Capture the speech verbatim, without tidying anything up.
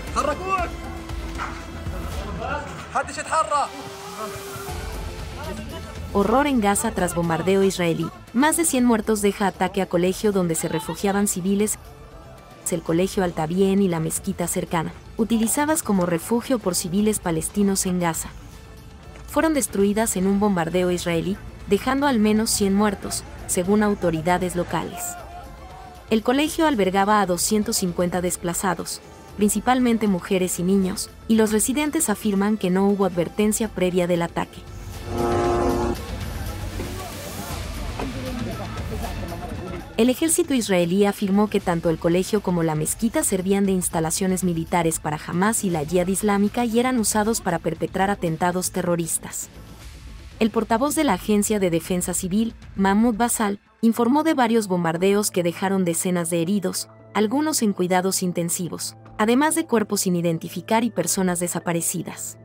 حركوك محدش يتحرك. Horror en Gaza tras bombardeo israelí. Más de cien muertos deja ataque a colegio donde se refugiaban civiles. El colegio Al-Tabien y la mezquita cercana, utilizadas como refugio por civiles palestinos en Gaza, fueron destruidas en un bombardeo israelí, dejando al menos cien muertos, según autoridades locales. El colegio albergaba a doscientos cincuenta desplazados, principalmente mujeres y niños, y los residentes afirman que no hubo advertencia previa del ataque. El ejército israelí afirmó que tanto el colegio como la mezquita servían de instalaciones militares para Hamás y la Yihad Islámica y eran usados para perpetrar atentados terroristas. El portavoz de la Agencia de Defensa Civil, Mahmoud Basal, informó de varios bombardeos que dejaron decenas de heridos, algunos en cuidados intensivos, además de cuerpos sin identificar y personas desaparecidas.